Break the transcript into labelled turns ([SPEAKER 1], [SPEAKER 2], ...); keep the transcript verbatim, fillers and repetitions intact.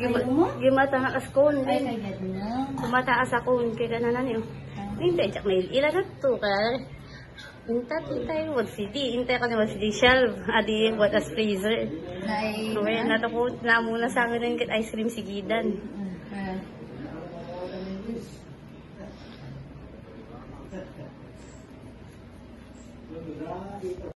[SPEAKER 1] Gimata na kaskon.
[SPEAKER 2] Ay, kagad na.
[SPEAKER 1] Gimata asakon. Kaya gananan yun. Hintay, tsak may ilan na to. Kaya, hintay, hintay, wag C D. Hintay ka na wag C D shelf. Adi, what as freezer.
[SPEAKER 2] Nay.
[SPEAKER 1] Kaya, natakot na muna sa akin rin kit ice cream sigidan.
[SPEAKER 2] Mm.